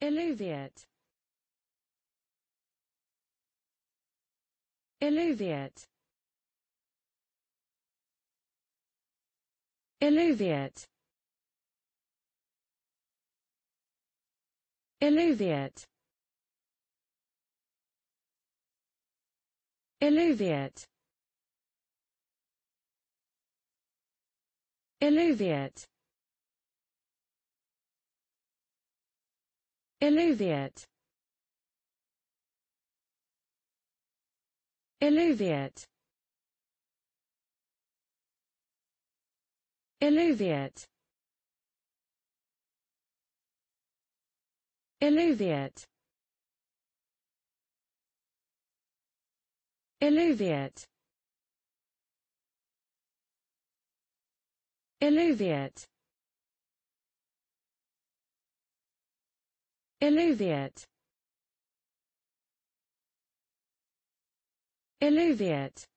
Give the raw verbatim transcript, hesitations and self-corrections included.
Alluviate. Alluviate. Alluviate. Alluviate. Alluviate. Alluviate. Alluviate. Alluviate. Alluviate. Alluviate. Alluviate. Alluviate. Alluviate. Alluviate.